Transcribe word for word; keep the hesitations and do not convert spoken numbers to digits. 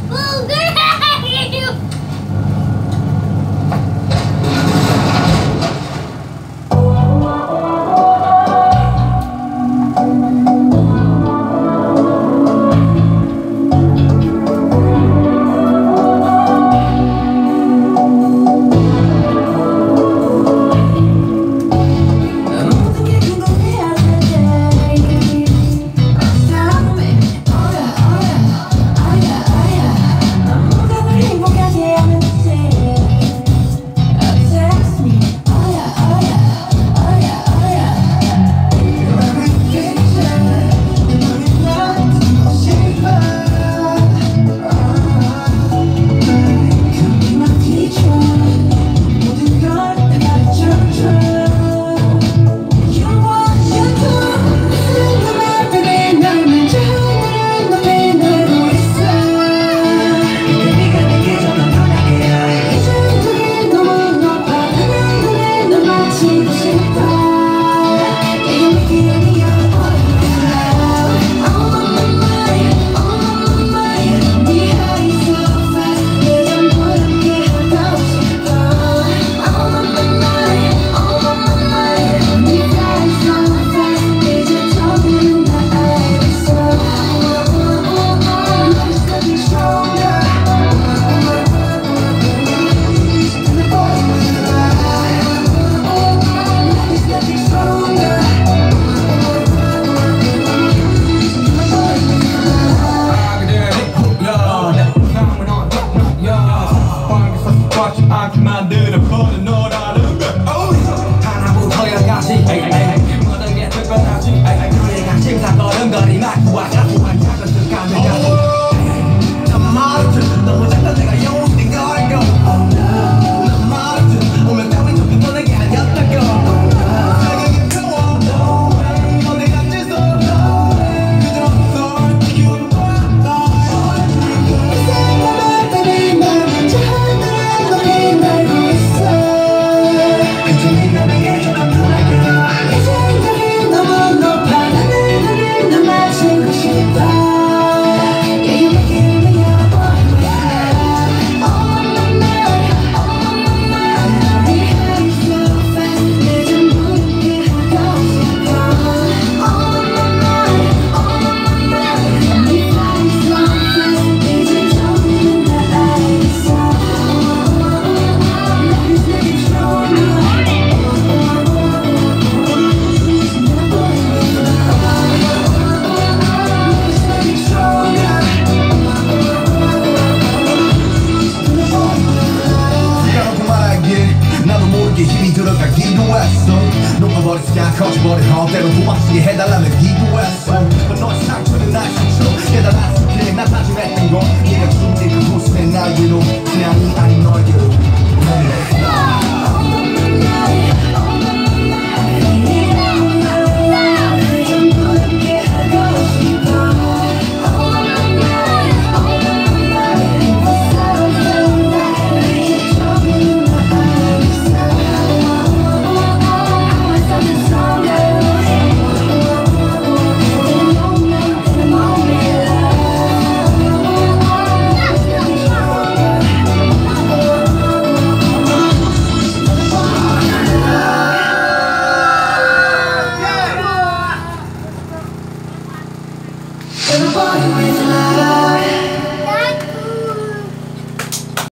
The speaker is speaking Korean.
만드는 버는 너라는 거 하나부터 열까지 모든 게 특별하지 너희가 심사거른거리 낙구와 사소한 작은 습관을 가지고 난 말했지 너무 작다 내가 영웅이 된 거라고 난 말했지 오면 따윈 적은 너 내게 아니었다고 세상이 평화 너 내가 찢어 그저 널 지키는 거야 이 생각을 때린 날 자들은 너를 날고 있어 그중에 너에게 전한 누나가 이 생각이 너무 높아 나는 너를 널 마치고 싶어 힘이 들어가기도 했어 녹아버린 스캔 커져버린 헛대로 도망치게 해달라며 기도했어 너의 상처는 나의 상처 깨달았어